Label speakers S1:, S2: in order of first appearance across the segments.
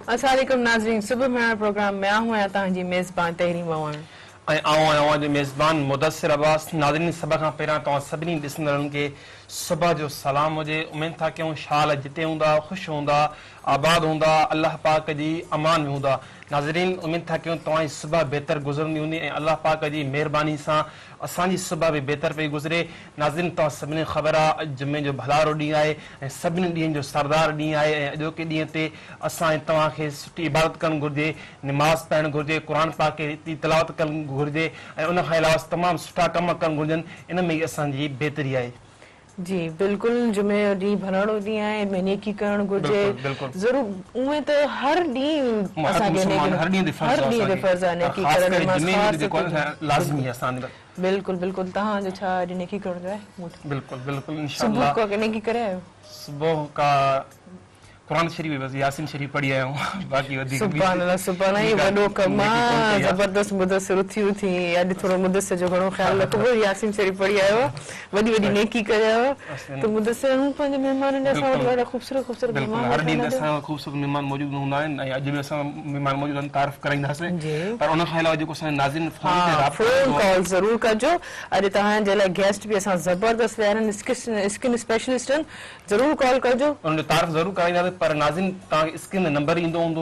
S1: अस्सलाम वालेकुम नाज़रीन, सुबह मेरा प्रोग्राम में हूं तव्हांजी मेज़बान तहरीम अवान
S2: ऐं आऊं जो मेज़बान मुदस्सिर अब्बास। नाज़रीन, सभ खां पहिरियां तव्हां सभिनी ॾिसंदड़नि खे सुबह जो सलाम हुजे। उमेद था कयूं शाल जिते हूंदा ख़ुशि हूंदा, आबाद हूंदा, अल्लाह पाक जी अमान में हूंदा। नाज़रीन, उमेद था कयूं तव्हांजी सुबह बहितर गुज़रंदी हूंदी ऐं अल्लाह पाक जी महिरबानी सां असांजी सुबह बि बहितर पई गुज़रे। नाज़रीन, तव्हां सभिनी खे ख़बर आहे अॼु जुमे जो भलारो ॾींहुं आहे ऐं सभिनी ॾींहंनि जो सरदार ॾींहुं आहे ऐं अॼोके ॾींहं ते असां तव्हांखे सुठी इबादत करणु घुरिजे, निमाज़ पढ़णु घुरिजे, क़ुर पाक खे तिलावत करणु घुरिजे ऐं उन खां अलावा तमामु सुठा कम करणु घुरिजनि। इन में ई असांजी बहितरी आहे।
S1: जी बिल्कुलु, जुमे जो ॾींहुं भलाड़ो ॾींहुं आहे, में नेकी करणु घुरिजे। ज़रूर उहे त हर ॾींहुं असांखे हर ॾींहुं ते फर्ज़ आहे नेकी करणु
S2: लाज़मी आहे असां।
S1: बिल्कुलु बिल्कुलु, तव्हांजो छा अॼु नेकी करण जो आहे?
S2: बिल्कुलु बिल्कुलु,
S1: इंशाअल्लाह। सुबुह को नेकी करे आयो?
S2: सुबह का कुरान शरीफ बस यासीन शरीफ पढ़ी आया हूं, बाकी वधिक
S1: सुभान अल्लाह सुभान अल्लाह। ये वडो कम आहे, जबरदस्त मुदस्सिर उथी अॼु थोरो मुदस्सिर जो घणो ख्याल रखो, यासीन शरीफ पढ़ी आयो, वॾी वॾी नेकी करे आयो। त मुदस्सिर हूं पंहिंजे महिमाननि जे असां वटि ॾाढा ख़ूबसूरत
S2: महिमान, हर ॾींहुं असां ख़ूबसूरत महिमान मौजूद हूंदा आहिनि ऐं अॼु बि असां महिमान मौजूद आहिनि, तारीफ़ कराईंदासीं। पर उन खां अलावा जेको असां नाज़रीन
S1: फोन कॉल ज़रूर कजो। अॼु तव्हांजे लाइ गेस्ट बि असां ज़बरदस्त विया आहिनि, स्किन स्पेशलिस्ट आहिनि, ज़रूर कॉल कजो, उनजो
S2: तारीफ़ ज़रूर कराईंदासीं। पर नाज़रीन, तव्हांखे स्क्रीन ते नंबर ईंदो हूंदो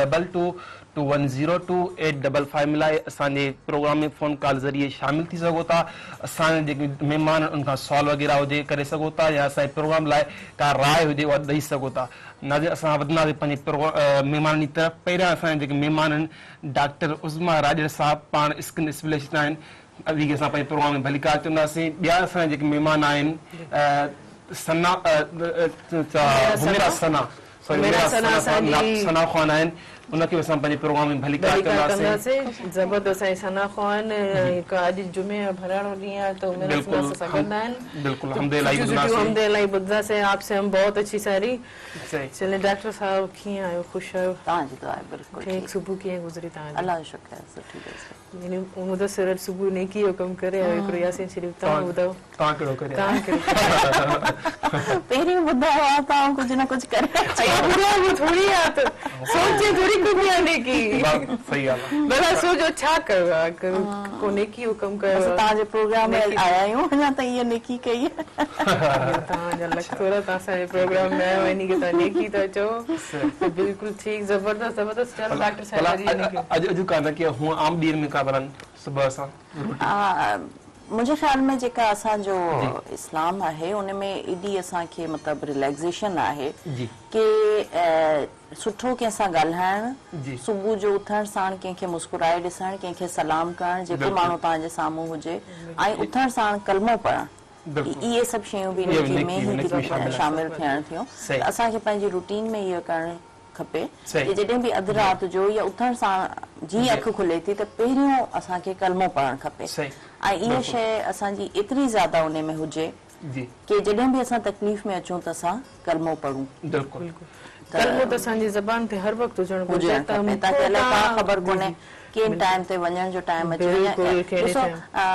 S2: 02221028555 मिलाए असांजे प्रोग्राम में फ़ोन कॉल ज़रिए शामिल थी सघो था। असांजे जेके महिमान आहिनि उनखां सवाल वग़ैरह हुजे करे सघो था या असांजे प्रोग्राम लाइ का राय हुजे उहा ॾेई सघो था। नाज़रीन, असां वधंदासीं पंहिंजे महिमाननि जी तरफ़। पहिरियां असांजा जेके महिमान आहिनि डॉक्टर उज़मा राजर साहिबु, पाण स्किन स्पेशलिस्ट आहिनि, अॼु असां पंहिंजे प्रोग्राम में भली कार चवंदासीं। ॿिया असांजा जेके महिमान आहिनि सना ख़ान आहिनि, उनखे असां पंहिंजे प्रोग्राम में भली कार कंदासीं।
S1: ज़बरदस्त आहे सना ख़ान। अॼु जुमे जो भलाड़ो ॾींहुं आहे तो
S2: बिल्कुल हमदे
S1: ॿुधंदासीं। आपसे हम बहुत अच्छी सारी। चलिए डॉक्टर साहब, कीअं आहियो? ख़ुशि आहियो?
S3: तव्हांजी दुआ आहे बिल्कुलु
S1: ठीक। सुबुह कीअं गुज़री तव्हांजी?
S3: अल्लाह जो शुक्र आहे, सुठी
S1: यानी मुदस्सिर सुबुह नेकी जो कमु करे आयो, हिकिड़ो यासीन शरीफ। तव्हां ॿुधायो
S2: तव्हां कहिड़ो करे?
S3: पहिरीं ॿुधायो आहे तव्हां कुझु न कुझु करे
S1: थोरी आहे त सोचे थोरी कबी आहे नेकी।
S2: सही आहे,
S1: भला सोचो छा कयो आहे, को नेकी जो कमु कयो?
S3: तव्हांजे प्रोग्राम में आया आहियूं, अञा त इहा नेकी कई आहे।
S1: तव्हांजा लख थोरा, तव्हां असांजे प्रोग्राम में आयो इन खे तव्हां नेकी था चओ। बिल्कुलु ठीकु, ज़बरदस्त ज़बरदस्त। चलो डॉक्टर साहब,
S2: अॼु कान कि हूअं आम ॾींहं में का भलन सुबह सां
S3: मुंहिंजे ख़्याल में जेका असांजो इस्लाम आहे उन में एॾी असांखे मतिलबु रिलैक्सेशन आहे कि सुठो कंहिंसां ॻाल्हाइणु, सुबुह जो उथण साण कंहिंखे मुस्कुराए ॾिसणु, कंहिंखे सलाम करणु, जेको माण्हू तव्हांजे साम्हूं हुजे, ऐं उथण साण कलमो पढ़णु, इहे सभु शयूं बि नेकी में ई शामिल थियण थियूं। असांखे पंहिंजी रूटीन में इहो करणु खपे कि जॾहिं बि अधु राति जो या उथण सां जीअं अखि खुले थी त पहिरियों असांखे कलमो पढ़णु खपे। ऐं इहा शइ असांजी एतिरी ज़्यादा उन में हुजे कि जॾहिं बि असां तकलीफ़ में अचूं त असां कलमो पढ़ूं।
S1: कलमो त असांजी ज़बान ते हर वक़्तु हुजणु घुरिजे,
S3: ताकी अलाए का ख़बर कोन्हे कें टाइम ते वञण जो टाइम अचे। ॾिसो,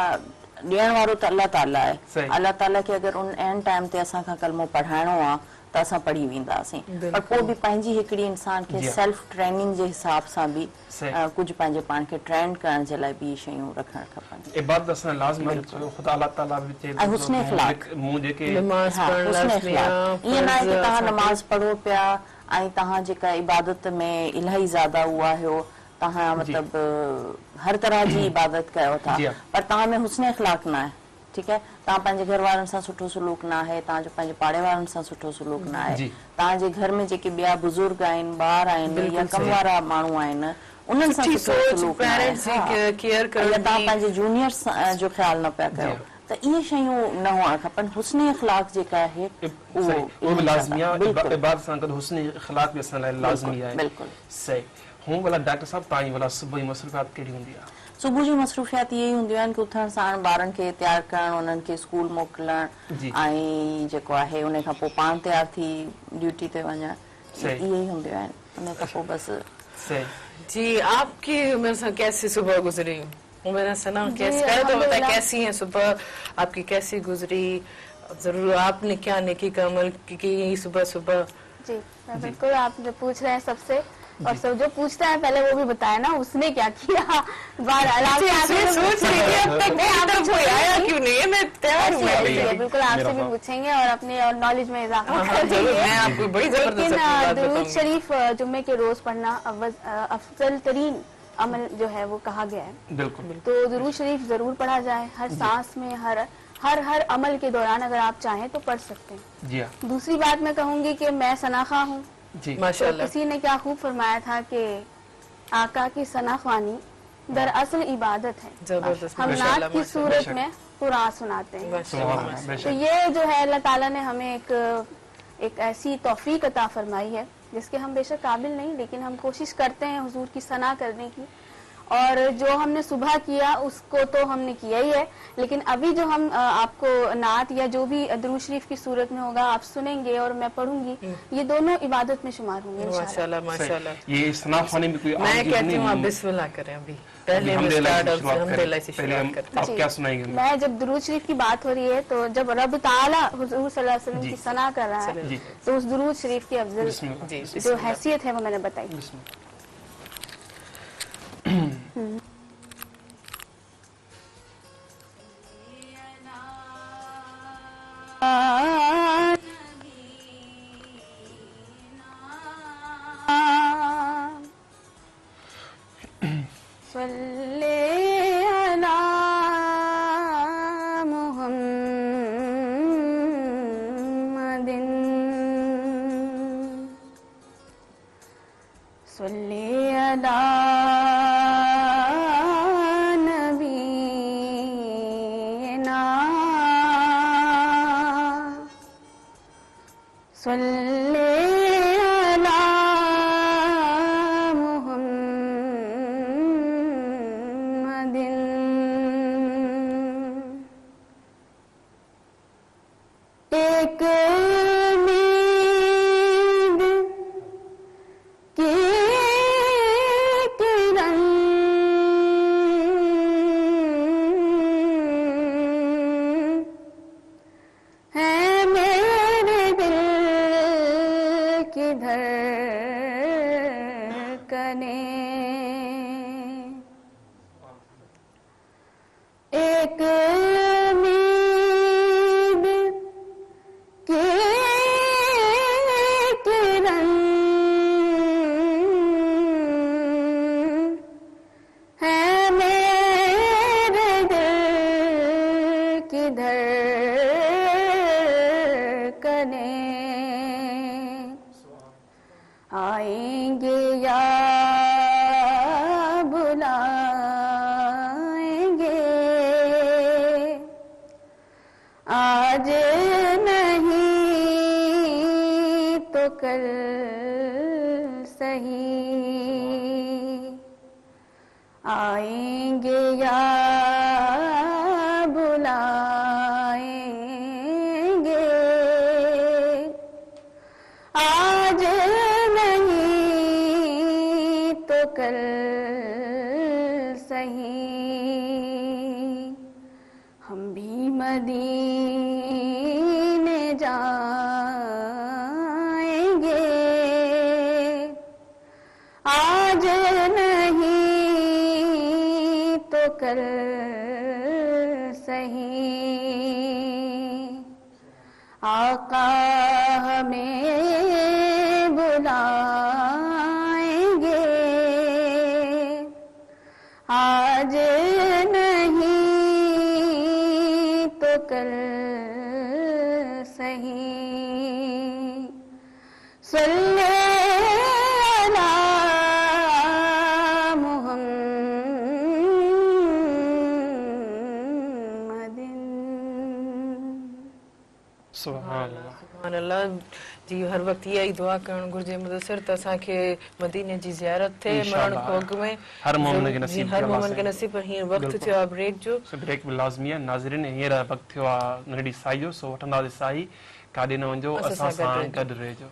S3: ॾियण वारो त अल्लाह ताला आहे। अल्लाह ताला खे अगरि उन एन टाइम ते असांखां कलमो पढ़ाइणो आहे त असां पढ़ी वेंदासीं। पर पोइ बि पंहिंजी हिकिड़ी इंसान खे सेल्फ ट्रेनिंग जे हिसाब सां बि कुझु पंहिंजे पाण खे ट्रेन करण जे लाइ बि शयूं रखणु खपनि।
S2: इबादत असां लाज़मी ख़ुदा अल्लाह ताला बि चए
S3: ऐं हुस्न इख़लाक़,
S1: नमाज़ पढ़णु,
S3: ईअं न आहे कि तव्हां नमाज़ पढ़ो पिया ऐं तव्हां जेका इबादत में इलाही ज़्यादा उहा हो, तव्हां मतिलबु हर तरह जी इबादत कयो था, पर तव्हां में हुस्न इख़लाक़ न आहे। ठीकु आहे, तव्हां पंहिंजे घर वारनि सां सुठो सलूक न आहे, तव्हांजो पंहिंजे पाड़े वारनि सां सुठो सलूक न आहे, तव्हांजे घर में जेके ॿिया बुज़ुर्ग आहिनि, ॿार आहिनि या कम वारा माण्हू आहिनि, उन्हनि सां सुठो सलूक न आहे, तव्हां पंहिंजे जूनियर्स जो ख़्यालु न पिया कयो, त इहे शयूं न हुअणु खपनि। हुस्न इख़लाक़ जेका आहे
S2: उहो बि लाज़मी आहे, इबादत सां गॾु हुस्न इख़लाक़ बि असां लाइ लाज़मी आहे।
S3: बिल्कुलु
S2: सही। हूं भला डॉक्टर साहब, तव्हांजी भला सुबुह जी मसरूफ़ियात कहिड़ी हूंदी आहे?
S3: सुबुह जी मसरूफ़ियात इहे ई हूंदियूं आहिनि कि उथण साण ॿारनि खे तयारु करणु, उन्हनि खे स्कूल मोकिलणु ऐं जेको आहे उन खां पोइ पाण तयारु थी ड्यूटी ते वञणु, इहे ई हूंदियूं आहिनि। उन खां पोइ बसि।
S1: जी, आपकी मेरे साथ कैसी सुबह गुजरी? मेरा सना कैसी है सुबह आपकी, कैसी गुजरी? जरूर आपने क्या नेकी का अमल की सुबह सुबह?
S4: जी बिल्कुल, आप जो पूछ रहे हैं सबसे और सब जो पूछता है पहले वो भी बताया ना उसने क्या किया। बिल्कुल आपसे भी पूछेंगे और अपने नॉलेज में इजाफा करेंगे। लेकिन दुरूद शरीफ जुम्मे के रोज पढ़ना अफजल तरीन अमल जो है वो कहा गया है।
S2: बिल्कुल।
S4: तो दुरूद शरीफ जरूर पढ़ा जाए, हर सांस में, हर अमल के दौरान अगर आप चाहें तो पढ़ सकते हैं।
S2: जी हाँ।
S4: दूसरी बात मैं कहूंगी कि मैं सनाखा हूँ।
S2: जी
S4: माशाल्लाह। तो किसी ने क्या खूब फरमाया था कि आका की सनाख्वानी दरअसल इबादत है। हम नात की सूरत में कुरान सुनाते हैं। तो ये जो है अल्लाह ताला ने हमें एक ऐसी तौफीक अता फरमाई है जिसके हम बेशक काबिल नहीं, लेकिन हम कोशिश करते हैं हुजूर की सना करने की। और जो हमने सुबह किया उसको तो हमने किया ही है, लेकिन अभी जो हम आपको नात या जो भी दुरूद शरीफ की सूरत में होगा आप सुनेंगे और मैं पढ़ूंगी, ये दोनों इबादत में शुमार होंगे
S1: माशाल्लाह माशाल्लाह।
S2: ये सना खाने में कोई
S1: मैं कहती हूँ आप बिस्मिल्लाह करें अभी पहले में स्टार्ट अल्हम्दुलिल्लाह से शुरू करते हैं।
S2: आप क्या सुनाएंगे?
S4: मैं जब दुरूद शरीफ की बात हो रही है तो जब रब ताला हुजूर सल्लल्लाहु अलैहि वसल्लम की सना कर रहा है तो उस दुरूद शरीफ की अफजल जो हैसियत है वो मैंने बताई। आएंगे या बुलाएंगे, आज नहीं तो कल सही आएंगे या बुलाएंगे, आज नहीं तो कल सही हम भी मदीने जाएंगे, आज नहीं तो कल सही आका हमें बुलाएंगे, आज नहीं तो कल सही सल्ले अला मुहम्मदिन।
S2: सुभान अल्लाह।
S1: सुभान अल्लाह जी। हर वक्त इहा ई दुआ करण घुर्जे मुदस्सिर त असांखे मदीने जी ज़ियारत थिए मरण खां अॻु में
S2: हर मोमिन खे नसीब
S1: हर मोमिन खे नसीब। पर हींअर वक़्तु थियो आहे ब्रेक जो,
S2: ब्रेक भी लाज़मी आहे। नाज़रीन हींअर वक़्तु थियो आहे नंढड़ी साई जो, सो वठंदासीं साई, काॾे न वञो, असां सां गॾु रहिजो।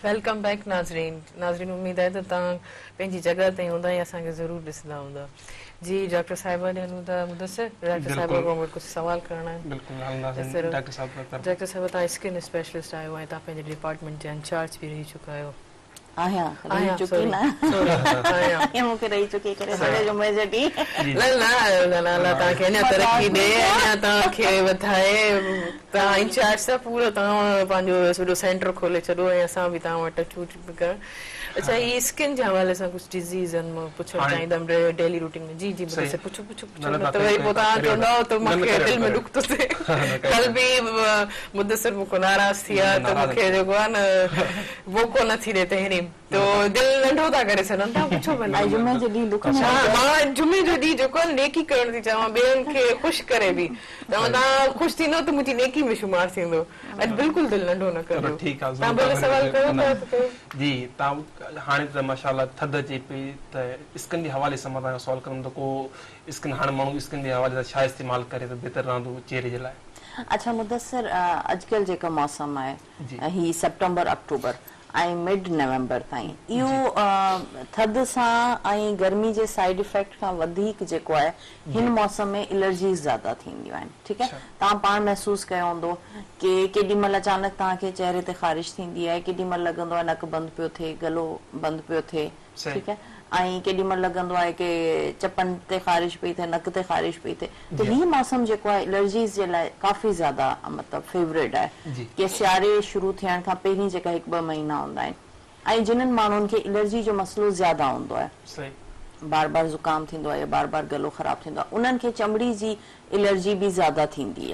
S1: वेलकम बैक नाज़रीन उम्मीद है त तव्हां पंहिंजी जॻह ते हूंदा या असांखे ज़रूर ॾिसंदा हूंदा। जी डॉक्टर साहिबा ॾियनि था मुदस्सिर डॉक्टर साहिबा को कुछ सवाल करना है।
S2: बिल्कुल डॉक्टर
S1: साहिबा तव्हां स्किन स्पेशलिस्ट आहियो ऐं तव्हां पंहिंजे डिपार्टमेंट जे इंचार्ज भी रही चुका आहियो।
S3: रही चुकी ना ये मूंखे रही चुकी करे सॼे जुमे जे ॾींहुं
S1: तव्हांखे अञा तरक़ी ॾे अञा तव्हांखे वधाए तव्हां इंचार्ज था पूरो तव्हां पंहिंजो सॼो सेंटर खोले छॾो ऐं असां बि तव्हां वटि अचूं करणु। अच्छा ये स्किन जे हवाले सां कुझु डिज़ीज़ आहिनि मां पुछणु चाहींदमि डेली रूटीन में। जी जी मुझसे पुछो न त वरी पोइ तव्हां चवंदा त मूंखे दिलि में ॾुख थो थिए। कल बि मुदस्सिर मूंखां नाराज़ थी विया त मूंखे जेको आहे न मौक़ो नथी ॾे तहरीम तो दिलि नंढो था करे सघनि। तव्हां पुछो भला
S3: जुमे जे ॾींहुं ॾुख
S1: मां जुमे जो ॾींहुं जेको आहे नेकी करणु थी चवां ॿियनि खे ख़ुशि करे बि तव्हां ख़ुशि थींदो त मुंहिंजी नेकी में शुमार थींदो। अॼु बिल्कुलु दिलि नंढो न कयो।
S2: ठीकु आहे
S1: तव्हां भले सवाल कयो
S2: जी। तव्हां हाणे त माशाल्लाह थधि अचे पई त स्किन जे हवाले सां मां तव्हांखां सवाल कंदुमि त को स्किन हाणे माण्हू स्किन जे हवाले सां छा इस्तेमालु करे त बहितर रहंदो चेहरे जे लाइ?
S3: अच्छा मुदस्सिर अॼुकल्ह जेका मौसम आहे ही सेप्टेंबर अक्टूबर ऐं मिड नवंबर ताईं इहो थधि सां ऐं गर्मी जे साइड इफेक्ट खां वधीक जेको आहे हिन मौसम में एलर्जीज़ ज़्यादा थींदियूं आहिनि। ठीकु आहे तव्हां पाण महसूसु कयो हूंदो की केॾी महिल अचानक तव्हांखे चेहरे ते ख़ारिश थींदी आहे केॾी महिल लॻंदो आहे नक बंदि पियो थिए गलो बंदि पियो थिए। ठीकु आहे ऐं केॾी महिल लॻंदो आहे की चपनि ते ख़ारिश पई थिए नक ते ख़ारिश पई थिए त हीउ मौसम जेको आहे एलर्जीज़ जे लाइ काफ़ी ज़्यादा मतिलबु फेवरेट आहे की सियारे शुरू थियण खां पहिरीं जेका 1-2 महीना हूंदा आहिनि ऐं जिन्हनि माण्हुनि खे एलर्जी जो मसइलो ज़्यादा हूंदो आहे बार बार ज़ुकाम थींदो आहे या बार बार गलो ख़राब थींदो आहे उन्हनि खे चमड़ी जी एलर्जी बि ज़्यादा थींदी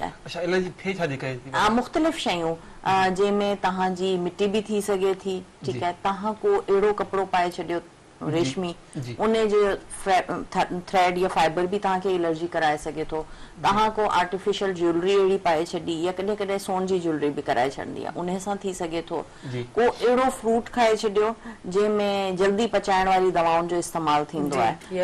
S3: आहे। मुख़्तलिफ़ शयूं जंहिंमें तव्हांजी मिटी बि थी सघे थी। ठीकु आहे तव्हां को अहिड़ो कपिड़ो पाए छॾियो रेशमी उन जो थ्रेड या फाइबर भी तव्हांखे एलर्जी कराए सघे थो। तव्हां को आर्टिफिशियल ज्वेलरी अहिड़ी पाए छॾी या कॾहिं कॾहिं सोन जी ज्वेलरी बि कराए छॾंदी आहे उन सां थी सघे थो। को अहिड़ो फ्रूट खाए छॾियो जंहिंमें जल्दी पचाइण वारी दवाउनि जो इस्तेमालु थींदो आहे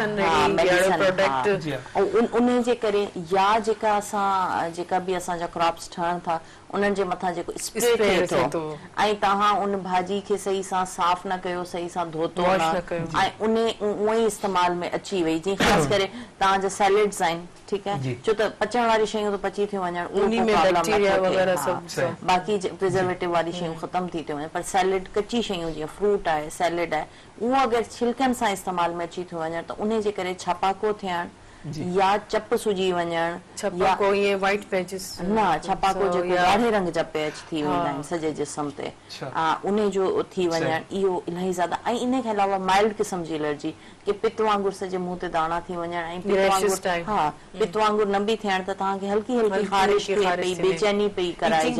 S3: उन जे करे या जेका बि असांजा क्रॉप्स ठहनि था उन्हनि जे मथां जेको स्प्रे थिए थो ऐं तव्हां उन भाॼी खे सही सां साफ़ न कयो सही सां धोतो ऐं उन उहो ई इस्तेमाल में अची वई जीअं ख़ासि करे तव्हांजा सैलेड्स आहिनि। ठीकु आहे छो त पचण वारी शयूं त पची थियूं वञनि बाक़ी प्रिजर्वेटिव वारी शयूं ख़तम थी थियूं वञनि पर सैलेड कची शयूं जीअं फ्रूट आहे सैलेड आहे उहो अगरि छिलकनि सां इस्तेमाल में अची थियूं वञनि त उन जे करे छपाको थियणु या चप सुजी वञण
S1: छपाको ये वाइट पैचेस
S3: न छपाको जेको ॻाढ़े रंग जा पैच थी वेंदा आहिनि सॼे जिस्म ते उन जो थी वञण इहो इलाही ज़्यादा ऐं इन खां अलावा माइल्ड क़िस्म जी एलर्जी की पित वांगुरु सॼे मुंहं ते दाणा थी वञण ऐं पित वांगुरु न बि थियण त तव्हांखे हल्की हल्की ख़ारिश थिए पई बेचैनी पई कराए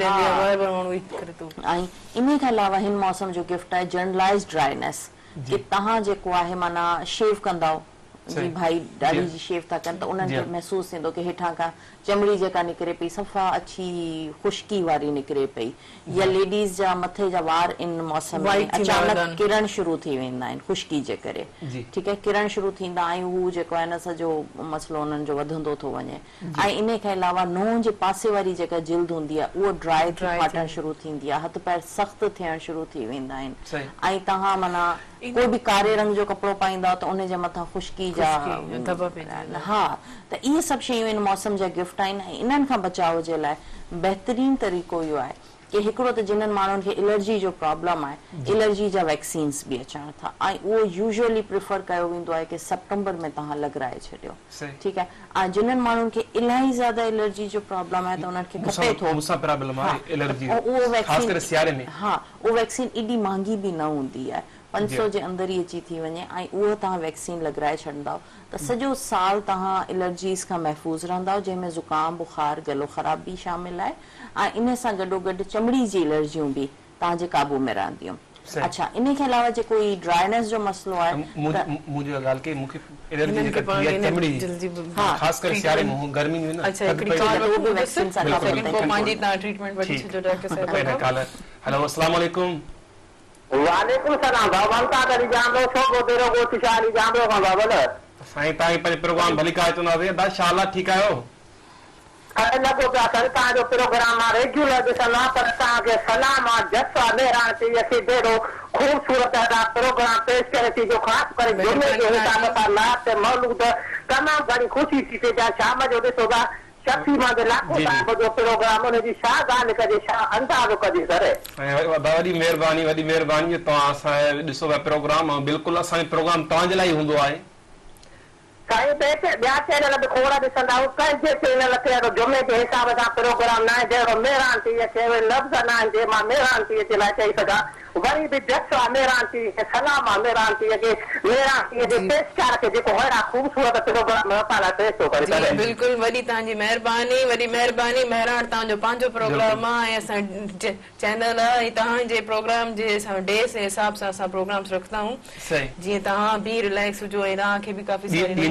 S3: ऐं इन खां अलावा हिन मौसम जो गिफ्ट आहे जनरलाइज़्ड ड्राइनेस की तव्हां जेको आहे माना शेव कंदव जी भाई ॾाढी जी शेव था कनि त उन्हनि खे महसूसु थींदो की हेठां खां चमड़ी जेका निकिरे पई सफ़ा अच्छी खुश्की वारी निकिरे पई या लेडीज़ जा मथे जा वार इन मौसम में अचानक किरण शुरू थी वेंदा आहिनि खुश्की जे करे। ठीकु आहे किरण शुरू थींदा ऐं हू जेको आहे न सॼो मसइलो उन्हनि जो वधंदो थो वञे ऐं इन खां अलावा नोह जे पासे वारी जेका जिल्द हूंदी आहे उहो ड्राई फाटणु शुरू थींदी आहे हथ पैर सख़्तु थियणु शुरू थी वेंदा आहिनि ऐं तव्हां माना कोई बि कारे रंग जो कपिड़ो पाईंदा त उन जे मथां खुश्की जा त इहे सभु शयूं इन मौसम जा गिफ्ट आहिनि ऐं इन्हनि खां बचाव जे लाइ बहितरीन तरीक़ो इहो आहे कि हिकिड़ो त जिन्हनि माण्हुनि खे एलर्जी जो प्रॉब्लम आहे एलर्जी जा वैक्सीन्स बि अचनि था ऐं उहो यूजुअली प्रिफर कयो वेंदो आहे कि सितंबर में तव्हां लॻाराए छॾियो। ठीकु आहे ऐं जिन्हनि माण्हुनि खे इलाही ज़्यादा एलर्जी जो प्रॉब्लम आहे त उन्हनि खे खपे थो उहो वैक्सीन एॾी महांगी बि न हूंदी आहे 500 जे अंदर ही अची थी वञे ऐं उहो तव्हां वैक्सीन लॻाराए छॾंदव त सॼो साल तव्हां एलर्जीज़ खां महफ़ूज़ रहंदव जंहिंमें ज़ुकाम बुखार गलो ख़राब बि शामिल आहे ऐं इन सां गॾोगॾु चमड़ी जी एलर्जियूं बि तव्हांजे काबू में रहंदियूं। अच्छा इन के अलावा जो कोई ड्राइनेस जो मसलो है
S2: मुझे गाल के मुखे एलर्जी के चमड़ी खास कर सियारे में गर्मी में ना अच्छा
S3: वो भी वैक्सीन सा
S1: को मांजी ता ट्रीटमेंट वठी छो डॉक्टर साहब
S2: काल हेलो अस्सलाम वालेकुम
S5: वालेकुम सलाम बाबा का करी जान लो सो को तेरो को तिशाली जान लो बाबा ले साईं ताई पर प्रोग्राम भली का तो ना दा शाला ठीक आयो लगो पिया सरकार जो प्रोग्राम आहे रेग्युलर ॾिसंदा पर तव्हांखे सलाम आहे जस आहे महिरान थी असीं ॾेढो ख़ूबसूरत प्रोग्राम पेश करे थी जो ख़ासि करे जुमे जे हिसाब सां नात मौलूद तमामु घणी ख़ुशी थी थिए जा शाम जो ॾिसो था शफ़ी मां लाखों साहिब जो प्रोग्राम हुनजी छा ॻाल्हि कजे छा अंदाज़ो कजे सर
S2: वॾी महिरबानी तव्हां असां ॾिसो था प्रोग्राम बिल्कुलु असांजो प्रोग्राम तव्हांजे लाइ हूंदो आहे
S5: साईं ॿिया चैनल बि खोड़ ॾिसंदा आहियूं कंहिंजे चैनल ते जुमे जे हिसाब सां प्रोग्राम न आहे जहिड़ो महिरान थी अचे लफ़्ज़ न आहिनि जे मां महिरान थी अचे लाइ चई सघां वरी बि जस आहे महिरान थी सलाम आहे महिरान थी अचे महिरान थी अचे पेशकार खे जेको अहिड़ा ख़ूबसूरत प्रोग्राम असां लाइ पेश थो करे सघे
S1: बिल्कुलु वॾी तव्हांजी महिरबानी वॾी महिरबानी महिरान तव्हांजो पंहिंजो प्रोग्राम आहे ऐं असां चैनल आहे तव्हांजे प्रोग्राम जे असां डे जे हिसाब सां असां प्रोग्राम्स रखंदा आहियूं जीअं तव्हां बि रिलैक्स हुजो ऐं तव्हांखे बि काफ़ी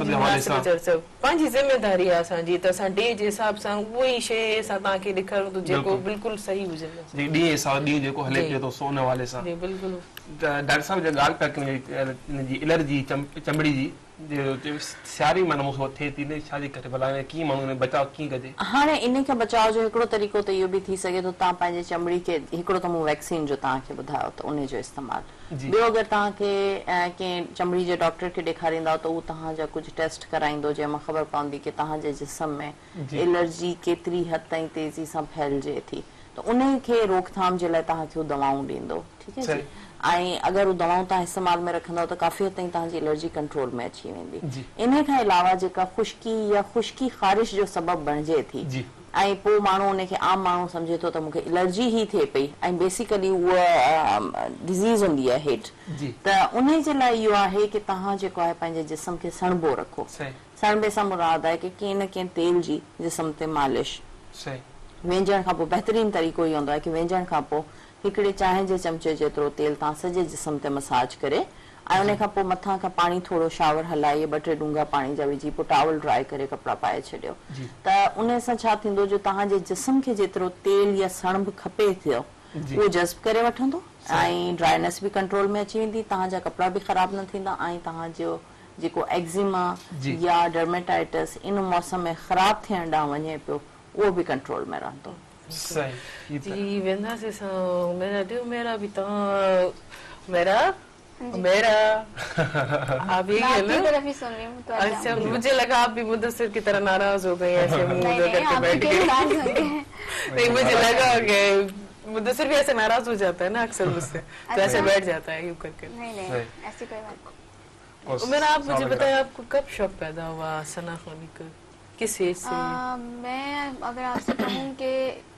S1: पंहिंजी ज़िमेदारी आहे असांजी त असां डे जे हिसाब सां उहो ई शइ असां तव्हांखे ॾेखारूं थो जेको बिल्कुलु सही हुजे
S2: ॾींहुं जेको हले पियो थो सोन वाले सां
S1: बिल्कुलु
S2: डॉक्टर साहब जो ॻाल्हि पिया कयूं हिनजी एलर्जी चमड़ी जी सियारी माना मूंखे थिए थी न छाजे करे भला कीअं माण्हू बचाव कीअं कजे
S3: हाणे इन खे बचाव जो हिकिड़ो तरीक़ो त इहो बि थी सघे थो तव्हां पंहिंजे चमड़ी खे हिकिड़ो त मूं वैक्सीन जो तव्हांखे ॿुधायो त उन जो इस्तेमालु ॿियो अगरि तव्हांखे कंहिं चमड़ी जे डॉक्टर खे ॾेखारींदा त उहो तव्हांजा कुझु टेस्ट कराईंदो जंहिंमां ख़बर पवंदी की तव्हांजे जिस्म में एलर्जी केतिरी हद ताईं तेज़ी सां फैलिजे थी त उन खे रोकथाम जे लाइ तव्हांखे उहो दवाऊं ॾींदो ठीकु आहे ऐं अगरि उहे दवाऊं तव्हां इस्तेमाल में रखंदव त काफ़ी हद ताईं तव्हांजी एलर्जी कंट्रोल में अची वेंदी इन खां अलावा जेका ख़ुश्की ख़ारिश जो सबबु बणिजे थी ऐं पोइ माण्हू उनखे आम माण्हू सम्झे थो त मूंखे एलर्जी ई थिए पई ऐं बेसिकली उहा डिज़ीज़ हूंदी आहे हेठि त उन जे लाइ इहो आहे की तव्हां जेको आहे पंहिंजे जिस्म खे सणबो रखो सणबे सां मुराद आहे की कंहिं न कंहिं तेल जी जिस्म ते मालिश वेंझण खां पोइ बहितरीन तरीक़ो इहो हूंदो आहे की वेंझण खां पोइ हिकिड़े चांहि जे चमचे जेतिरो तेल तव्हां सॼे जिस्म ते मसाज करे ऐं उन खां पोइ मथां खां पाणी थोरो शावर हलाए 2-3 डूंगा पाणी जा विझी पोइ टावल ड्राई करे कपिड़ा पाए छॾियो त उन सां छा थींदो जो तव्हांजे जिस्म खे जेतिरो तेल या सणब खपे थियो उहो जज़्ब करे वठंदो ऐं ड्राइनेस बि कंट्रोल में अची वेंदी तव्हांजा कपिड़ा बि ख़राब न थींदा ऐं तव्हांजो जेको एक्ज़िमा या डर्मेटाइटिस इन मौसम में ख़राब थियण ॾांहुं वञे पियो उहो बि कंट्रोल में रहंदो
S1: जी वेंदासीं मेरा भी तो मेरा आप ही अच्छा मुझे लगा आप भी मुदस्सिर की तरह नाराज हो गए ऐसे मुंह करके बैठ गए नहीं मुझे लगा कि मुदस्सिर भी ऐसे नाराज हो जाता है ना अक्सर मुझसे तो ऐसे बैठ जाता है यूं करके
S4: नहीं ऐसी कोई बात
S1: मेरा आप मुझे बताइए आपको कब शौक पैदा हुआ सना खानी का किस एज से
S4: मैं अगर आपसे कहूँ कि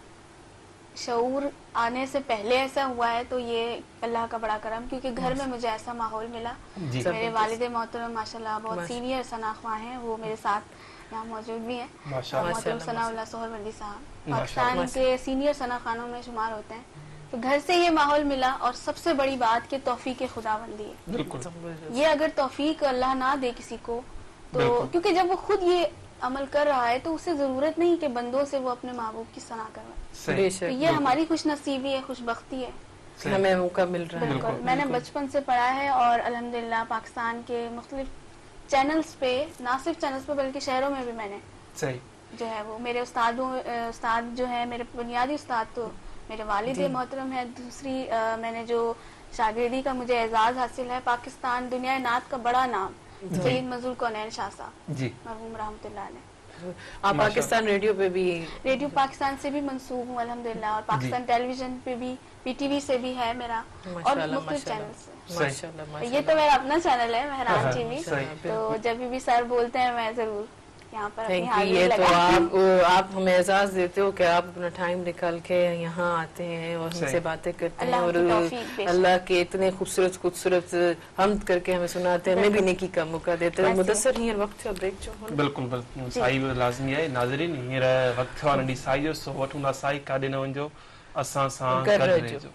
S4: शऊर आने से पहले ऐसा हुआ है तो ये अल्लाह का बड़ा करम क्योंकि घर में मुझे ऐसा माहौल मिला मेरे वालिदे मोहतरम माशाल्लाह बहुत सीनियर सनाख्वा हैं वो मेरे साथ यहाँ मौजूद भी हैं मोहतरम सनाउल्लाह सोहरवंदी साहब पाकिस्तान के सीनियर सना खानों में शुमार होते हैं तो घर से ये माहौल मिला और सबसे बड़ी बात कि तौफीक खुदाबंदी है ये अगर तौफीक अल्लाह ना दे किसी को तो क्योंकि जब वो खुद ये अमल कर रहा है तो उसे जरूरत नहीं कि बंदों से वो अपने महबूब की सना करवाए तो ये हमारी खुशनसीबी है खुशबख्ती है
S1: हमें मौका मिल रहा है
S4: बिल्कुल मैंने बचपन से पढ़ा है और अल्हम्दुलिल्लाह पाकिस्तान के मुख्तलिफ चैनल्स पे ना सिर्फ चैनल्स पे बल्कि शहरों में भी मैंने जो है वो मेरे उस्ताद जो है मेरे बुनियादी उस्ताद तो मेरे वालिद मोहतरम है दूसरी मैंने जो शागिर्दी का मुझे एजाज हासिल है पाकिस्तान दुनिया नात का बड़ा नाम सईद मजूर कौनैन शाह साहब मरहूम रहमतुल्लाह अलैह
S1: आप पाकिस्तान रेडियो पे भी
S4: रेडियो पाकिस्तान से भी मंसूब हूँ अल्हम्दुलिल्लाह और पाकिस्तान टेलीविजन पे भी पीटीवी से भी है मेरा और मुख्तलिफ चैनल से
S1: माशाल्लाह
S4: ये तो मेरा अपना चैनल है मेहरान टीवी तो जब भी सर बोलते हैं मैं जरूर यहाँ पर
S1: ये तो आप हमें एजाज देते हो कि आप अपना टाइम निकाल के यहाँ आते हैं और हमसे बातें करते हैं और अल्लाह के इतने खूबसूरत हमद करके हमें सुनाते हैं हमें भी नेकी का मौका देते हैं मुदस्सिर हींअर वक्त जो ब्रेक जो
S2: बिल्कुल साई लाज़मी है नाज़रीन हींअर वक्त वार नंढी साई जो सो वठूं साई काॾे न वञो असां सां गॾु रहिजो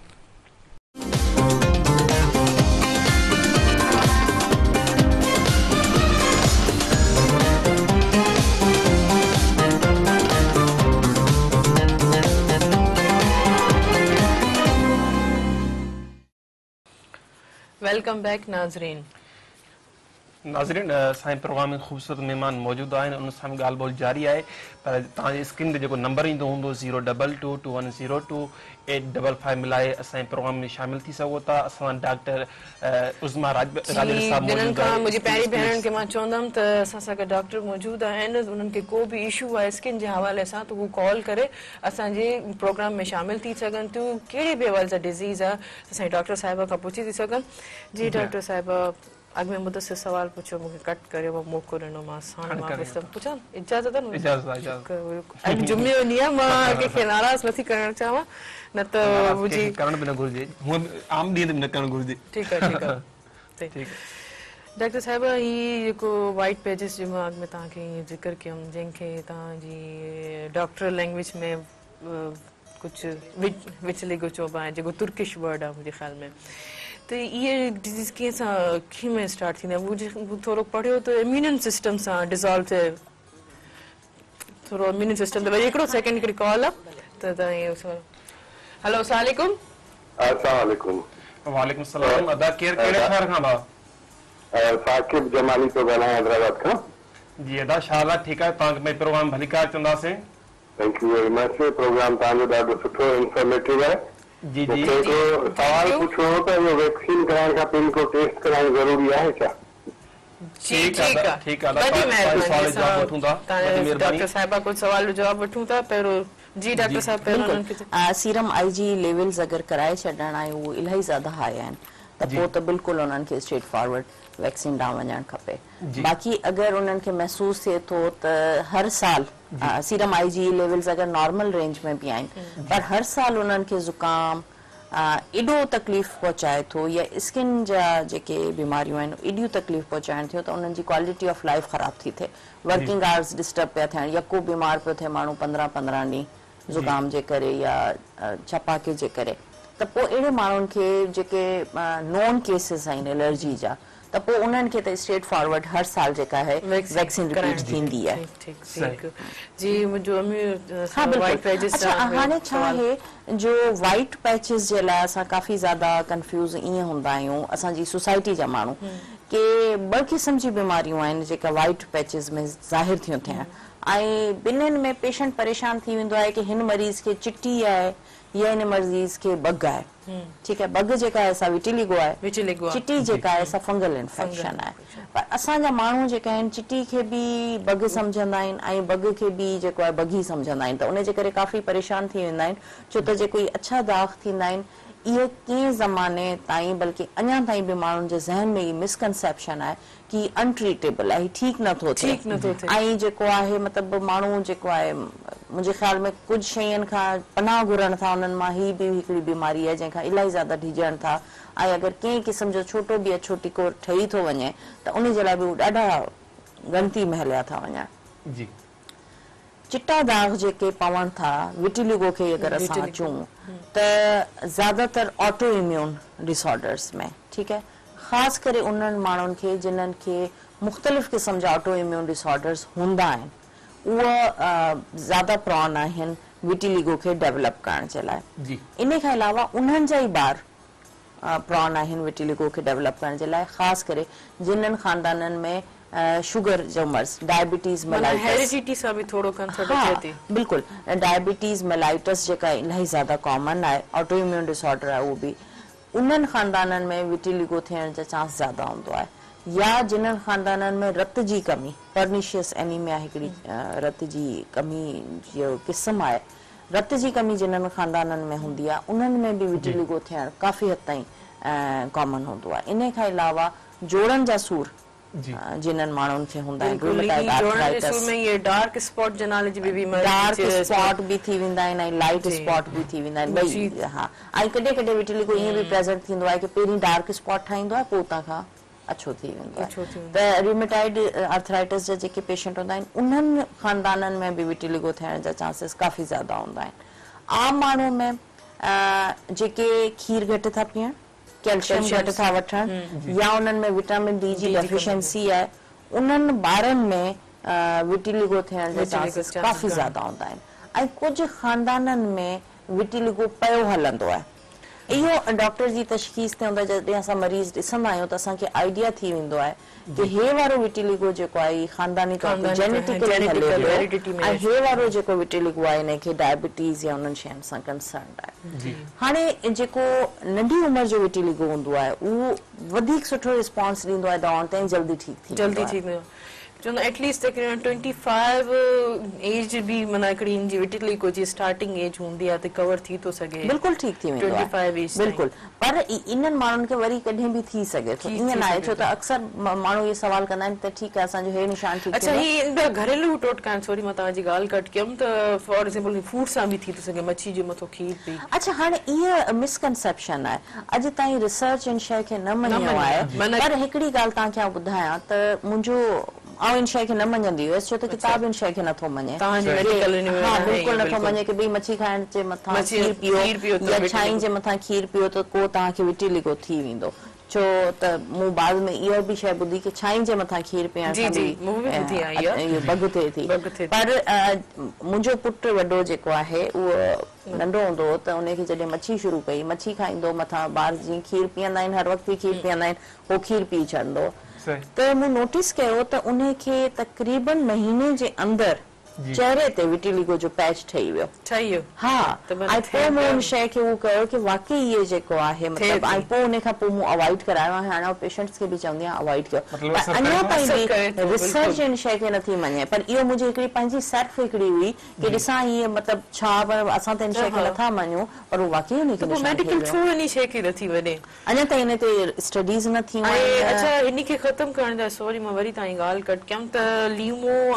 S1: वेलकम बैक नाजरीन
S2: नाज़रीन साईं प्रोग्राम में ख़ूबसूरत मेहमान मौजूद आहिनि उन सां ॻाल्हि ॿोल जारी आहे पर तव्हांजे स्क्रीन ते जेको नंबर ईंदो हूंदो 02221028555 मिलाए असांजे प्रोग्राम में शामिल थी सघो था असां डॉक्टर उज़मा राजर साहब
S1: जिन्हनि खां मुंहिंजी पहिरीं भेनरुनि खे मां चवंदमि त असां सां गॾु डॉक्टर मौजूदु आहिनि उन्हनि खे को बि इशू आहे स्किन जे हवाले सां त हू कॉल करे असांजे प्रोग्राम में शामिल थी सघनि थियूं कहिड़ी बि हवाले सां डिज़ीज़ आहे असांजे डॉक्टर साहिबा खां पुछी थी सघनि जी डॉक्टर साहिबा अॻ में मुदस्सिर सवाल पुछो मूंखे कट करे मौक़ो ॾिनोमांसि हाणे मां पुछां इजाज़त आहे अॼु जुमे जो ॾींहुं आहे मां कंहिंखे नाराज़ नथी करणु चाहियां न त मुंहिंजी
S2: करण बि न घुरिजे आम ॾींहं ते बि न करणु घुरिजे
S1: ठीकु आहे डॉक्टर साहिबा हीउ जेको वाइट पेजिस जो मां अॻ में तव्हांखे ज़िक्र कयुमि जंहिंखे तव्हांजी डॉक्टर लैंग्वेज में कुझु विचलिगो चइबो आहे जेको तुर्किश वर्ड आहे मुंहिंजे ख़्याल में त इहे डिज़ीज़ कीअं में स्टार्ट थींदा हू थोरो पढ़ियो त इम्यून सिस्टम सां डिज़ॉल्व थिए थोरो इम्यून सिस्टम त वरी हिकिड़ो सेकेंड हिकिड़ी कॉल आहे त तव्हां हेलो अस्सलाम वालेकुम
S2: वालेकुम सलाम अदा कहिड़े शहर खां भाउ
S6: साकिब जमाली तो ॻाल्हायां हैदराबाद खां
S2: जी अदा छा हाल आहे ठीकु आहे तव्हांखे प्रोग्राम भलीकार चवंदासीं
S6: thank you very much programme तव्हांजो ॾाढो सुठो इंफॉर्मेटिव आहे
S2: जी जी
S6: सवाल पुछो त इहो वैक्सीन कराइण खां पहिरीं को टेस्ट कराइण ज़रूरी आहे छा
S1: डॉक्टर साहिबा कुझु सवाल जो जवाब वठूं था पहिरियों जी डॉक्टर साहिब पहिरियों
S3: सीरम IG लेवल्स अगरि कराए छॾणा आहिनि उहे इलाही ज़्यादा हाई आहिनि त पोइ त बिल्कुलु उन्हनि खे स्ट्रेट फॉरवर्ड वैक्सीन ॾांहुं वञणु खपे बाक़ी अगरि उन्हनि खे महसूसु थिए थो त हर साल सीरम IG लेवल्स अगरि नॉर्मल रेंज में बि आहिनि पर हर साल उन्हनि खे ज़ुकाम एॾो तकलीफ़ पहुचाए थो या स्किन जा जेके बीमारियूं आहिनि एॾियूं तकलीफ़ पहुचाइनि थियूं त उन्हनि जी क्वालिटी ऑफ लाइफ ख़राब थी थिए वर्किंग आवर्स डिस्टर्ब पिया थियनि या को बीमार पियो थिए माण्हू 15-15 ॾींहं ज़ुकाम जे करे या छपाके जे करे त पोइ अहिड़े माण्हुनि खे जेके नॉन केसिस आहिनि एलर्जी जा त पोइ उन्हनि खे त स्ट्रेट फॉरवर्ड हर साल जेका आहे वैक्सीन रिपीट थींदी आहे हाणे छा आहे जो वाइट पैचिस जे लाइ असां काफ़ी ज़्यादा कंफ्यूज़ ईअं हूंदा आहियूं असांजी सोसाइटी जा माण्हू के ॿ क़िस्म जी बीमारियूं आहिनि जेका वाइट पैचिस में ज़ाहिर थियूं थियनि ऐं ॿिन्हिनि में पेशेंट परेशान थी वेंदो आहे कि हिन मरीज़ खे चिटी आहे या हिन मरीज़ खे बग आहे ठीकु आहे बग जेका आहे सा विटिलिगो आहे चिटी जेका आहे सा फंगल इंफेक्शन आहे पर असांजा माण्हू जेका आहिनि चिटी खे बि बग सम्झंदा आहिनि ऐं बग खे बि जेको आहे बगी सम्झंदा आहिनि त उन जे करे काफ़ी परेशान थी वेंदा आहिनि छो त जेको अच्छा दाग़ थींदा आहिनि इहे कंहिं ज़माने ताईं बल्कि अञा ताईं बि माण्हुनि जे ज़हन में इहा मिसकंसेप्शन आहे कि अनट्रीटेबल आहे ठीकु नथो थिए ऐं जेको आहे मतिलबु माण्हू जेको आहे मुंहिंजे ख़्याल में कुझु शयुनि खां पनाह घुरनि था उन्हनि मां ही बि हिकिड़ी बीमारी आहे जंहिंखां इलाही ज़्यादा डिॼनि था ऐं अगरि कंहिं क़िस्म जो छोटो बि अछो टिको ठही थो वञे त उन जे लाइ बि उहे ॾाढा गनती महलिया था वञनि चिटा दाग़ जेके पवनि था विटिलिगो खे अगरि असां अचूं त ज़्यादातर ऑटो इम्यून डिसऑर्डर्स में ठीकु आहे ख़ासि करे उन्हनि माण्हुनि खे जिन्हनि खे मुख़्तलिफ़ क़िस्म जा ऑटो इम्यून डिसऑर्डर्स हूंदा आहिनि उहा ज़्यादा प्रॉन आहिनि विटिलिगो खे डेवलप करण जे लाइ इन खां अलावा उन्हनि जा ई ॿार प्रॉन आहिनि विटिलिगो खे डेवलप करण जे लाइ ख़ासि करे जिन्हनि ख़ानदाननि में शुगर जो मर्ज़ डायबिटीज़ बिल्कुलु डायबिटीज़ मेलाइटस जेका इलाही ज़्यादा कॉमन आहे ऑटो इम्यून डिसऑर्डर आहे उहो बि उन्हनि ख़ानदाननि में विटिलिगो थियण जा चांस ज़्यादा हूंदो आहे या जिन्हनि ख़ानदाननि में रत जी कमी पर्निशियस एनीमिया हिकिड़ी रत जी कमी जो क़िस्म आहे रत जी कमी जिन्हनि ख़ानदाननि में हूंदी आहे उन्हनि में बि विटिलिगो थियणु काफ़ी हद ताईं कॉमन हूंदो आहे इन खां अलावा जोड़नि जा सूर जिन्हनि माण्हुनि खे हूंदा आहिनि
S1: डार्क स्पॉट
S3: बि थी वेंदा आहिनि ऐं लाइट स्पॉट बि थी वेंदा आहिनि हा ऐं कॾहिं कॾहिं विटिलिगो ईअं बि प्रेज़ेंट थींदो आहे कि पहिरीं डार्क स्पॉट ठाहींदो आहे पोइ उतां खां अच्छो थी वेंदो आहे त रूमेटॉइड आर्थराइटिस जा जेके पेशेंट हूंदा आहिनि उन्हनि ख़ानदाननि में बि विटिलिगो थियण जा चांसिस काफ़ी ज़्यादा हूंदा आहिनि आम माण्हू में जेके खीर घटि था पीअण कैल्शियम घटि था वठण या उन्हनि में विटामिन डी जी डेफिशिएंसी आहे उन्हनि ॿारनि में विटिलिगो थियण जा चांसिस काफ़ी ज़्यादा हूंदा आहिनि ऐं कुझु ख़ानदाननि में विटिलिगो पियो हलंदो आहे इहो डॉक्टर जी तशख़ीस ते हूंदो जॾहिं असां मरीज़ ॾिसंदा आहियूं त असांखे आइडिया थी वेंदो आहे कि हे वारो विटिलिगो जेको आहे ख़ानदानी तौर ते जेनेटिकली हले थो ऐं हे वारो जेको विटिलिगो आहे इनखे डायबिटीज़ या उन्हनि शयुनि सां कंसर्न्ड आहे। हाणे जेको नंढी उमिरि जो विटिलिगो हूंदो आहे उहो वधीक सुठो रिस्पॉन्स ॾींदो आहे दवाउनि ते जल्दी ठीक थी वेंदो आहे।
S1: चवंदा एटलीस्ट 25 एज भी माना हिकिड़ी इन जी विटिलिगो जी स्टार्टिंग एज हूंदी आहे त कवर थी थो सघे,
S3: बिल्कुलु ठीक थी वेंदो आहे
S1: 25 एज
S3: बिल्कुलु। पर इन्हनि माण्हुनि खे वरी कॾहिं बि थी सघे थो, ईअं न आहे छो त अक्सर माण्हू इहे सवाल कंदा आहिनि त ठीकु आहे असांजो हे निशान ठीक
S1: अच्छा ही घरेलू टोटका आहिनि। सॉरी मां तव्हांजी ॻाल्हि कट कयमि त फॉर एग्जांपल फूड सां बि थी थो सघे, मच्छी जे मथां खीर पी।
S3: अच्छा हाणे इहा मिसकंसेप्शन आहे, अॼु ताईं रिसर्च इन शइ खे न मञियो आहे। पर हिकिड़ी ॻाल्हि तव्हांखे ॿुधायां त मुंहिंजो ऐं इन शइ खे न मञंदी हुयसि छो त किताब इन शइ खे नथो मञे, बिल्कुलु नथो मञे कि भई मच्छी खाइण जे मथां खीर पियो या छाई जे मथां खीर पियो त को तव्हांखे विटिलिगो थी वेंदो। छो त मूं बाद में इहा बि शइ ॿुधी कि छाई जे मथां खीर पीअण सां इहो बग थिए थी। पर मुंहिंजो पुटु वॾो जेको आहे उहो नंढो हूंदो हो त उनखे जॾहिं मच्छी शुरू कई, मच्छी खाईंदो मथां ॿार जीअं खीर पीअंदा आहिनि हर वक़्तु खीर पीअंदा आहिनि, उहो खीर पी छॾंदो त मूं नोटिस कयो त उनखे तक़रीबन महीने जे अंदरि चेहरे ते विटिलिगो जो पैच ठही वियो। हा ऐं पोइ मूं उन शइ खे उहो कयो कि वाकई इहे जेको आहे मतिलबु ऐं पोइ उन खां पोइ मूं अवॉइड करायो आहे। हाणे पेशेंट्स खे बि चवंदी आहियां अवॉइड कयो। अञा ताईं बि रिसर्च इन शइ खे नथी मञे, पर इहो मुंहिंजी हिकिड़ी पंहिंजी सर्फ हिकिड़ी हुई कि ॾिसां इहे मतिलबु छा, पर असां त इन शइ खे नथा मञूं पर उहो वाकई उनखे
S1: मेडिकल छो इन शइ खे नथी वञे,
S3: अञा ताईं इन ते स्टडीज़ न थियूं आहिनि।
S1: अच्छा इन खे ख़तमु करण जा सॉरी मां वरी तव्हांजी ॻाल्हि कट कयमि त लीमो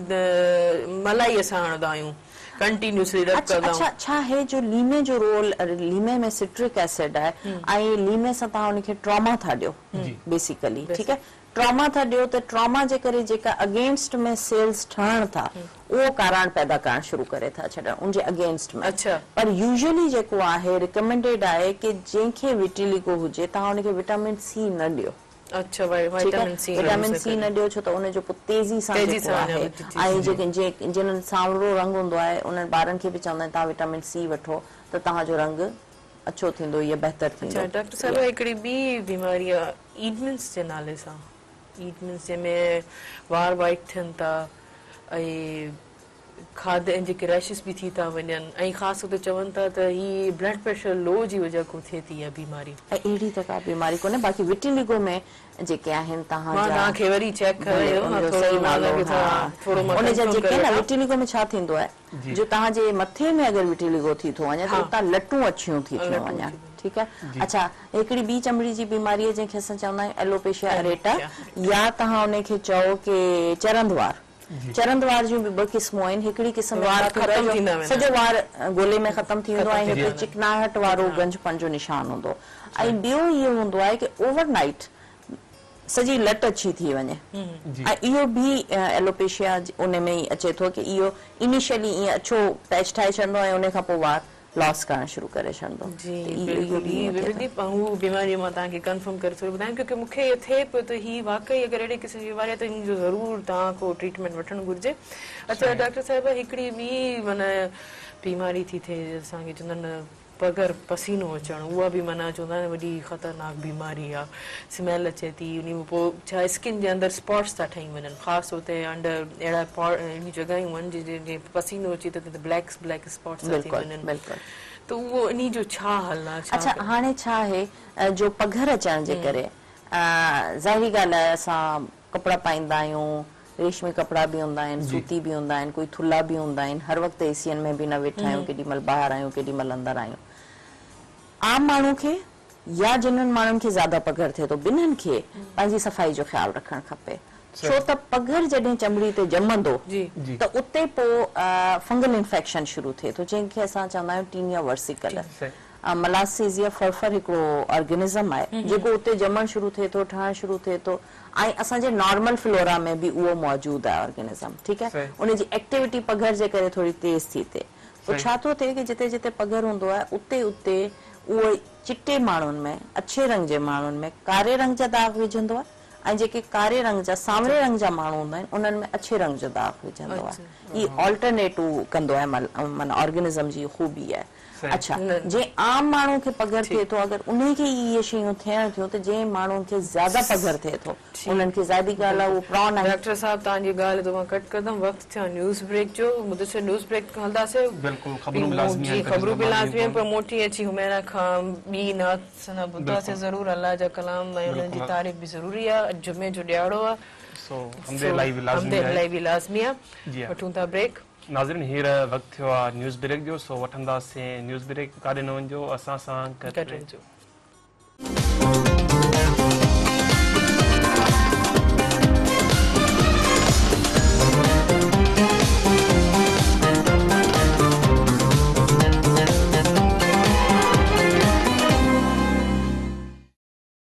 S1: ऐं मलाई असां हणंदा आहियूं कंटिन्यूअसली रब कंदा आहियूं।
S3: अच्छा छा है जो लीमे जो रोल, लीमे में सिट्रिक एसिड आहे ऐं लीमे सां तव्हां उनखे ट्रॉमा था ॾियो बेसिकली, ठीक है। ट्रॉमा था ॾियो त ट्रॉमा जे करे जेका अगेंस्ट में सेल्स ठहण था उहो कारण पैदा करण शुरू करे था छॾण उनजे अगेंस्ट में।
S1: अच्छा
S3: पर यूजुअली जेको आहे रिकमेंडेड आहे कि जंहिंखे विटिलिगो हुजे तव्हां उनखे विटामिन सी न ॾियो।
S1: अच्छा विटामिन सी
S3: न ॾियो छो त उनजो पोइ तेज़ी सां जेको आहे ऐं जेके जिन्हनि सांवरो रंग हूंदो आहे उन्हनि ॿारनि खे बि चवंदा आहिनि तव्हां विटामिन सी वठो त तव्हांजो रंग अच्छो थींदो या बहितर थींदो।
S1: डॉक्टर साहिब हिकिड़ी ॿी बीमारी आहे ईडमिन्स जे नाले सां, ईडमिन्स जंहिंमें वार वाइट थियनि था ऐं खाधे जेके रैशिस बि थी था वञनि ऐं ख़ासि तौर ते चवनि था त ही ब्लड प्रेशर लो जी वजह खां थिए थी इहा बीमारी।
S3: अहिड़ी त का बीमारी कोन्हे, बाक़ी विटिलिगो में जेके आहिनि
S1: तव्हांखे वरी चेक
S3: विटिलिगो में छा थींदो आहे जो तव्हांजे मथे में अगरि विटिलिगो थी थो वञे त उतां लटूं अछियूं थी थियूं वञनि, ठीक है। अच्छा हिकिड़ी ॿी चमड़ी जी बीमारी आहे जंहिंखे असां चवंदा आहियूं एलोपेशिया अरेटा, या तव्हां उनखे चओ कि चरंदवार। चरंदवार जूं बि ॿ क़िस्मूं आहिनि, हिकिड़ी क़िस्म सॼो वार गोले में ख़तम थी वेंदो आहे, हिकिड़ी चिकनाहट वारो गंजपन जो निशान हूंदो, ऐं ॿियो इहो हूंदो आहे कि ओवरनाइट सॼी लट अछी थी वञे ऐं इहो बि एलोपेशिया उन में ई अचे थो कि इहो इनिशियली ईअं अछो पैच ठाहे छॾंदो ऐं उन खां पोइ वार लॉस करण शुरू करे छॾंदो।
S1: हू बीमारी मां तव्हांखे कंफर्म करे थोरी ॿुधायां क्योंकि मूंखे इहो थिए पियो त ही वाकई अगरि अहिड़े क़िस्म जी बीमारी आहे त हिन जो ज़रूरु तव्हां को ट्रीटमेंट वठणु घुरिजे। अच्छा डॉक्टर साहिब हिकिड़ी ॿी माना बीमारी थी थिए असांखे चवंदा आहिनि पगर पसीनो अचणु, उहा बि माना चवंदा आहिनि वॾी ख़तरनाक बीमारी आहे, स्मेल अचे थी उन में पोइ छा स्किन जे अंदरि स्पॉट्स था ठही वञनि, ख़ासि तौर ते अंडर अहिड़ा अहिड़ी जॻहियूं आहिनि जिते पसीनो अचे त ब्लैक स्पॉट्स था थी वञनि, त उहो इन जो छा हल आहे?
S3: अच्छा हाणे छा आहे जो पघर अचण जे करे ज़ाहिरी ॻाल्हि आहे असां कपिड़ा पाईंदा आहियूं, रेशमी कपिड़ा बि हूंदा आहिनि, सूती बि हूंदा आहिनि, कोई थुल्हा बि हूंदा आहिनि, हर वक़्तु एसियनि में बि न वेठा आहियूं, केॾी महिल ॿाहिरि आहियूं केॾी महिल अंदरि आहियूं। आम माण्हू खे या जिन्हनि माण्हुनि खे ज़्यादा पघर थिए थो ॿिन्हिनि खे पंहिंजी सफ़ाई जो ख़्यालु रखणु खपे, छो त पघर जॾहिं चमड़ी ते ॼमंदो त उते पोइ फंगल इन्फेक्शन शुरू थिए थो जंहिंखे असां चवंदा आहियूं टीनिया वर्सिकल। मलासेसिया फरफर हिकिड़ो ऑर्गेनिज़म आहे जेको उते ॼमणु शुरू थिए थो, ठहणु शुरू थिए थो ऐं असांजे नॉर्मल फ्लोरा में बि उहो मौजूदु आहे ऑर्गेनिज़म, ठीकु आहे। उनजी एक्टिविटी पघर जे करे थोरी तेज़ थी थिए, पोइ छा थो थिए कि जिते जिते पघर हूंदो आहे उते उते उहो चिटे माण्हुनि में, अच्छे रंग जे माण्हुनि में कारे रंग जा दाग विझंदो आहे ऐं जेके कारे रंग जा सांवरे रंग जा माण्हू हूंदा आहिनि उन्हनि में अच्छे रंग जो दाग विझंदो आहे। ई ऑल्टरनेट कंदो आहे माना ऑर्गेनिज़म जी ख़ूबी आहे। अच्छा जे आम माण्हू खे पघर थिए थो अगर उन्हे खे इहे शयूं थियण थियूं त जे माण्हू खे ज्यादा पघर थिए थो उन्हनि खे ज़्यादा ॻाल्हि आहे उहो प्रॉन आहे।
S1: डॉक्टर साहब तव्हांजी ॻाल्हि तो मां कट कंदमि वक़्तु थियो न्यूज़ ब्रेक जो मुदसे न्यूज़ ब्रेक हलंदासीं
S2: बिल्कुलु ख़बरूं बि लाज़मी
S1: जी ख़बरूं बि लाज़मी आहिनि पर मोटी अची हुमैरा खां ॿी नात सना ॿुधासीं ज़रूरु अल्लाह जा कलाम ऐं उन्हनि जी तारीफ़ बि ज़रूरी आहे। अॼु जुमे जो ॾियारो आहे
S2: सो हमदे लाइ बि
S1: लाज़मी आहे। वठूं था ब्रेक।
S2: नाज़रीन हींअर वक़्तु थियो आहे न्यूज़ ब्रेक जो सो वठंदासीं न्यूज़ ब्रेक काॾे न वञिजो असां सां गॾु रहिजो।